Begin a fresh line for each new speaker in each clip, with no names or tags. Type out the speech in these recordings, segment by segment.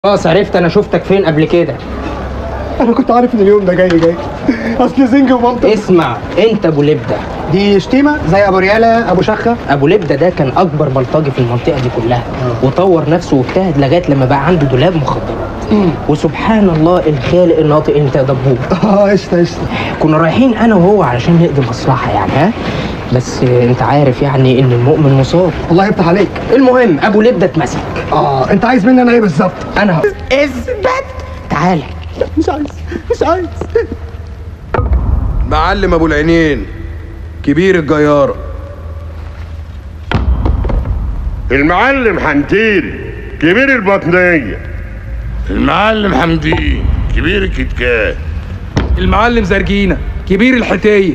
خلاص عرفت انا شفتك فين قبل كده.
انا كنت عارف ان اليوم ده جاي اصل زنج ومامتك.
اسمع انت ابو لبده
دي شتيمه زي ابو رياله ابو شخه.
ابو لبده ده كان اكبر بلطجي في المنطقه دي كلها وطور نفسه واجتهد لغايه لما بقى عنده دولاب مخدرات. وسبحان الله الخالق الناطق انت يا دبور.
قشطه.
كنا رايحين انا وهو علشان نقضي مصلحه يعني ها، بس انت عارف يعني ان المؤمن مصاب.
الله يفتح عليك.
المهم ابو لبده اتمسك.
انت عايز مني انا ايه بالظبط؟
انا اثبت. تعالى.
مش عايز.
معلم ابو العينين كبير الجيارة.
المعلم حنتيري كبير البطنية.
المعلم حمدين كبير الكتكات.
المعلم زرجينة كبير الحتية.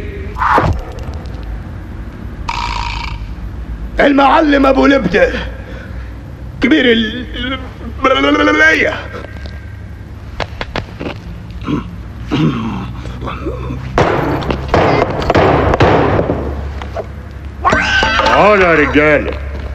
المعلم ابو لبده كبير البلية. يا رجاله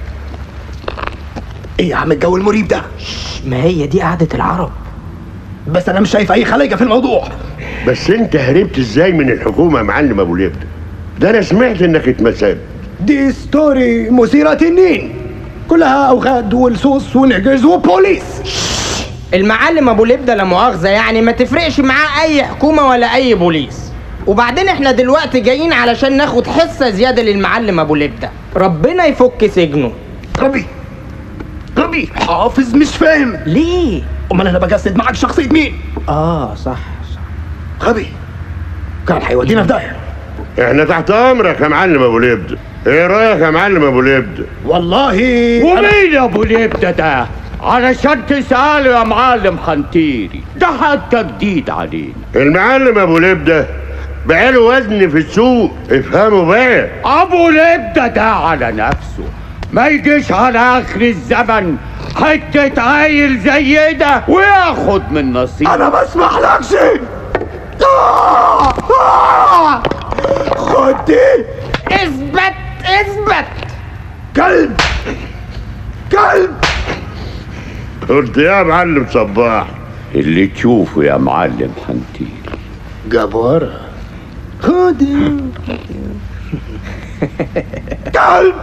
ايه يا عم الجو المريب ده؟
ما هي دي قعده العرب.
بس انا مش شايف اي خلايجه في الموضوع.
بس انت هربت ازاي من الحكومه يا معلم ابو لبده؟ ده انا سمعت انك اتمسكت.
دي ستوري مثيره تنين، كلها اوغاد والصوص ونعجز وبوليس.
المعلم ابو لبده لا مؤاخذه يعني ما تفرقش معاه اي حكومه ولا اي بوليس. وبعدين احنا دلوقتي جايين علشان ناخد حصه زياده للمعلم ابو لبده، ربنا يفك سجنه.
غبي حافظ مش فاهم
ليه؟
امال انا بجسد معاك شخصيه مين؟
صح.
غبي كان هيودينا في داهيه.
احنا تحت امرك يا معلم ابو لبده. ايه رايك يا معلم ابو لبده؟
والله
ومين يا ابو لبده ده؟ علشان تسأله يا معلم حنتيري، ده حتى جديد علينا.
المعلم ابو لبده بقاله وزن في السوق، افهموا بقى.
ابو لبده ده على نفسه ما يجيش على اخر الزمن حته عيل زي ده وياخد من نصيب.
انا ما اسمحلكش. خد دي.
اثبت.
كلب.
قلت يا معلم صباح
اللي تشوفه يا معلم حنتيري.
جبارة. خد كلب.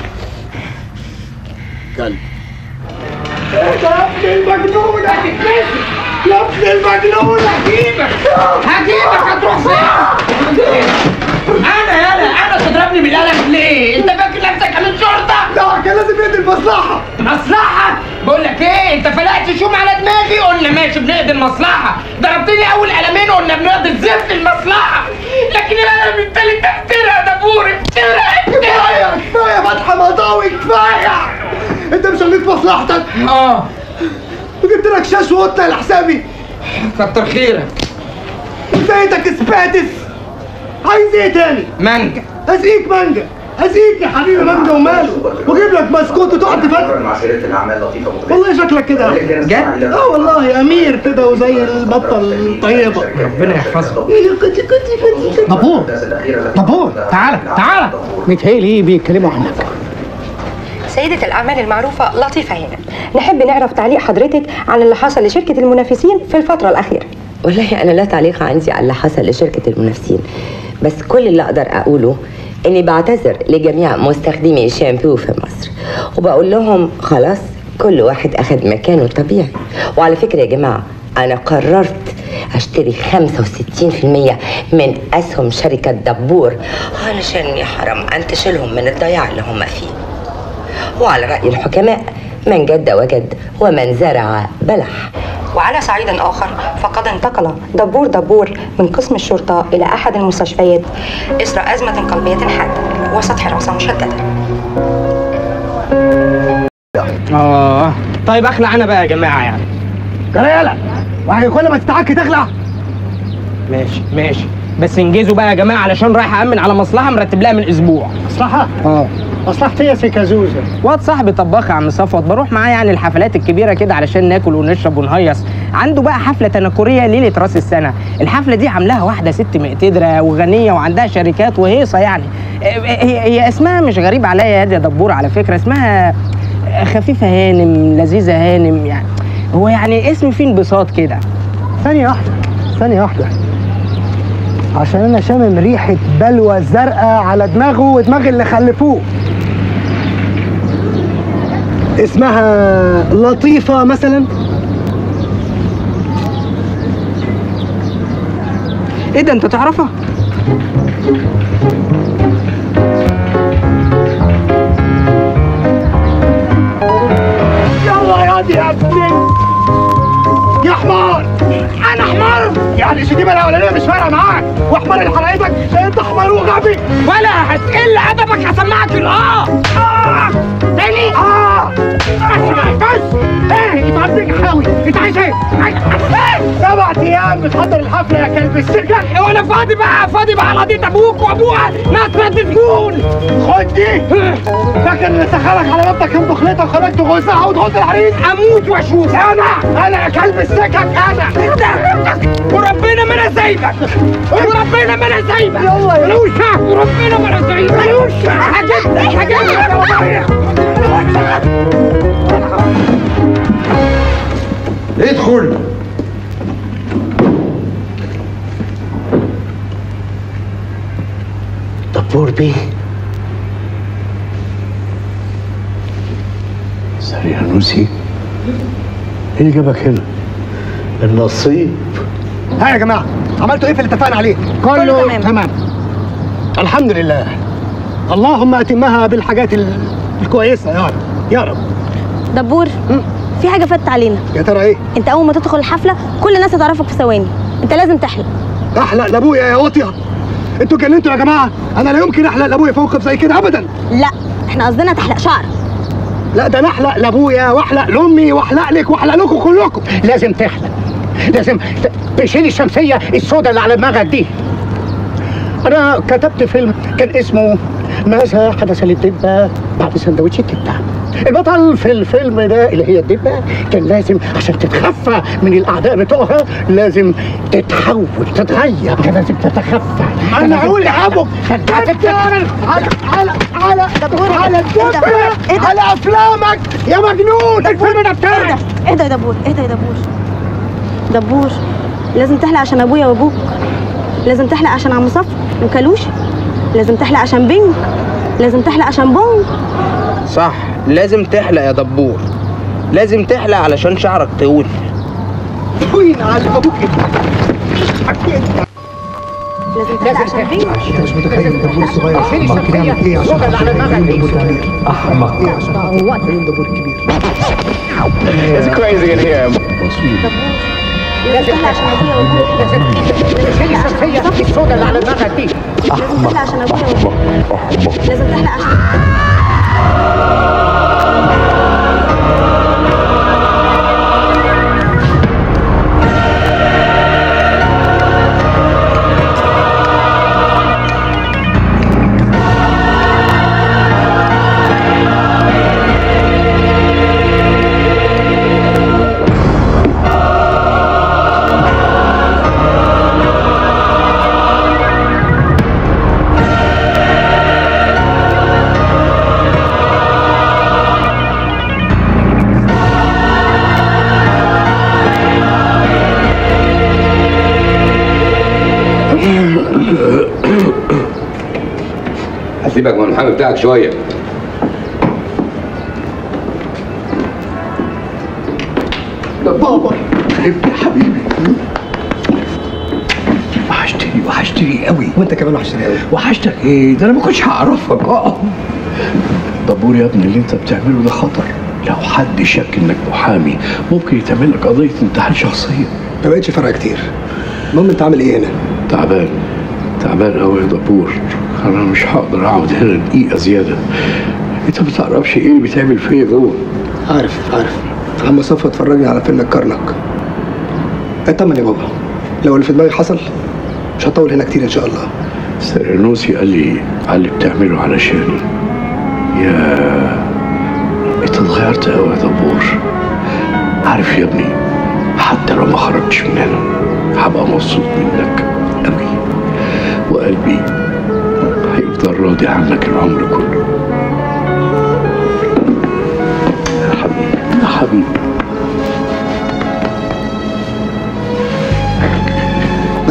يا ابن المجنون هتتكسر. يا ابن المجنون
هجيبك هتروح فين؟ انا تضربني بالقلم ليه؟ انت فاكر نفسك امين شرطه؟
لا كان لازم يقضي المصلحة.
مصلحة؟ بقول لك ايه، انت فلقت شوم على دماغي قلنا ماشي بنقضي المصلحة، ضربتني اول قلمين قلنا بنقضي الزفت المصلحة، لكن القلم التالت ده افترى يا دبور افترى.
كفاية فتح مطاوي كفاية. انت مش قضيت مصلحتك؟ وجبت لك شاش وقطة لحسابي.
كتر خيرك.
وزيتك سباتس. عايز ايه تاني؟
مانجا.
هزيك مانجا. هزيك يا حبيبي مانجا وماله، واجيب لك بسكوت وتقعد تفتح.
مع شركة الأعمال لطيفة متغيرة.
والله شكلك كده
جد؟
والله امير كده وزي البطه الطيبه.
ربنا يحفظك.
طابور تعالى. متهيألي بيتكلموا عنك.
سيدة الأعمال المعروفة لطيفة هنا، نحب نعرف تعليق حضرتك عن اللي حصل لشركة المنافسين في الفترة الأخيرة.
والله أنا لا تعليق عندي على اللي حصل لشركة المنافسين، بس كل اللي أقدر أقوله إني بعتذر لجميع مستخدمي الشامبو في مصر، وبقول لهم خلاص كل واحد أخذ مكانه الطبيعي. وعلى فكرة يا جماعة أنا قررت أشتري 65% من أسهم شركة دبور علشان يا حرام أنتشلهم من الضياع اللي هم فيه. وعلى رأي الحكماء من جد وجد ومن زرع بلح.
وعلى صعيد آخر فقد انتقل دبور من قسم الشرطة إلى أحد المستشفيات إثر أزمة قلبية حادة وسط حراسة مشددة.
طيب اخلع انا بقى يا جماعة يعني.
يلا وهي كل ما تتعك تخلع.
ماشي بس انجزوا بقى يا جماعة علشان رايح أأمن على مصلحة مرتب لها من أسبوع.
مصلحة؟ مصلحتي يا سي كازوزة.
واد صاحبي طباخ يا عم صفوت، بروح معاه يعني الحفلات الكبيرة كده علشان ناكل ونشرب ونهيص. عنده بقى حفلة تنكرية ليلة راس السنة. الحفلة دي عاملاها واحدة ست مقتدرة وغنية وعندها شركات وهيصة يعني. هي اسمها مش غريب عليا يا دبور على فكرة، اسمها خفيفة هانم لذيذة هانم يعني. هو يعني اسم فيه انبساط كده.
ثانية واحدة عشان انا شامم ريحة بلوى زرقاء على دماغه ودماغ اللي خلفوه. اسمها لطيفة مثلا.
ايه ده، انت تعرفها؟
يلا يا دي يا ابني يا حمار. انا حمار يعني الشتيمه الاولانيه مش فارقه معاك، واحمر اللي حرقتك انت حمار وغبي.
ولا هتقل ادبك هسمعك
تاني بس ايه يتعبني حاوي. انت عايز ايه؟ 7 ايام بتحضر الحفله يا كلب السجن.
وانا فاضي بقى على قضيه ابوك وابوها ناس ما تسجون.
خد دي. فاكر ان سخرك على بابتك يوم دخلتها وخرجت غزها وتغز العريس؟
اموت واشوف.
انا يا كلب السكك انا.
وربنا ما انا سايبك. وربنا ما انا سايبك.
يلا
ملوش حق. وربنا ما انا سايبك. ملوش حق.
ادخل.
دبور بيه.
سريانوسي، ايه اللي جابك هنا؟ النصيب.
ها يا جماعه، عملتوا ايه في اللي اتفقنا عليه؟
كله
تمام. الحمد لله. اللهم اتمها بالحاجات الكويسه يا رب يا رب.
دبور، في حاجه فاتت علينا.
يا ترى ايه؟
انت اول ما تدخل الحفله كل الناس هتعرفك في ثواني. انت لازم تحلق.
احلق لابويا يا واطيه؟ انتوا اتجننتوا يا جماعه. انا لا يمكن احلق لابويا في موقف زي كده ابدا.
لا، احنا قصدنا تحلق شعر.
لا، ده انا احلق لابويا واحلق لامي واحلق لك واحلق لكم كلكم. لازم تحلق، لازم تشيل الشمسيه السوداء اللي على دماغك دي. انا كتبت فيلم كان اسمه ماذا حدث للدبه بعد سندوتش الكبده. البطل في الفيلم ده اللي هي الدبه كان لازم عشان تتخفى من الاعداء بتوعها لازم تتحول تتغير، كان لازم تتخفى. انا اقول لابوك على الدبه على افلامك يا مجنون. الفيلم ده بتاعي.
اهدى يا دبور، اهدى يا دبور. دبور، لازم تحلق عشان ابويا وابوك. لازم تحلق عشان عم صفر وكالوش. لازم تحلق عشان بينك. لازم تحلق عشان بونج.
صح، لازم تحلق يا دبور. لازم تحلق علشان شعرك طويل.
وين على ابوك؟
لازم تحلق عشان بينك.
انت مش متخيل الدبور الصغير احمق كده يعمل ايه عشان دبور كبير. احمق ايه عشان دبور كبير.
It's crazy in here.
لازم تحلق عشان ابويا وابوك.
شيل الشمسيه السوداء اللي على دماغك دي.
لازم تحلق عشان ابويا وابوك. لازم تحلق عشان
هسيبك من المحامي بتاعك شويه.
بابا ابني حبيبي، وحشتني قوي.
وانت كمان وحشتني قوي.
وحشتك ايه؟ ده انا ما كنتش هعرفك. دبور يا ابني، اللي انت بتعمله ده خطر. لو حد شك انك محامي ممكن يتعمل لك قضيه انتحال شخصيه.
ما بقتش فرق كتير. المهم انت عامل ايه هنا؟
تعبان قوي يا دبور. انا مش هقدر اقعد هنا دقيقه زياده. انت ما تعرفش ايه اللي بيتعمل فيا جوه.
عارف عم صفوت اتفرجني على فيلم الكرنك. اطمن يا بابا، لو اللي في دماغي حصل مش هطول هنا كتير ان شاء الله.
سريانوسي قال لي على اللي بتعمله علشاني. يا انت اتغيرت قوي يا دبور. عارف يا ابني، حتى لو ما خرجتش من هنا هبقى مبسوط منك قوي، وقلبي هيفضل راضي عنك العمر كله. يا حبيبي.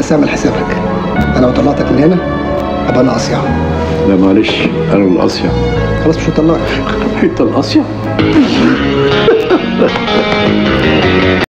بس اعمل حسابك، انا لو طلعتك من هنا ابقى انا اصيع.
لا معلش، انا الاصيع.
خلاص مش هطلعك.
انت الاصيع.